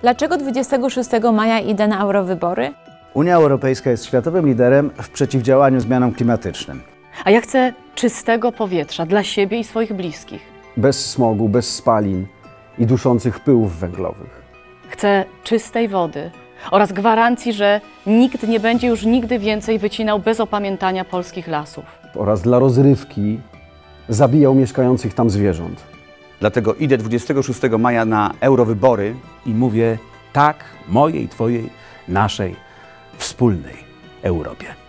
Dlaczego 26 maja idę na eurowybory? Unia Europejska jest światowym liderem w przeciwdziałaniu zmianom klimatycznym. A ja chcę czystego powietrza dla siebie i swoich bliskich. Bez smogu, bez spalin i duszących pyłów węglowych. Chcę czystej wody oraz gwarancji, że nikt nie będzie już nigdy więcej wycinał bez opamiętania polskich lasów. Oraz dla rozrywki zabijał mieszkających tam zwierząt. Dlatego idę 26 maja na eurowybory i mówię tak mojej, twojej, naszej, wspólnej Europie.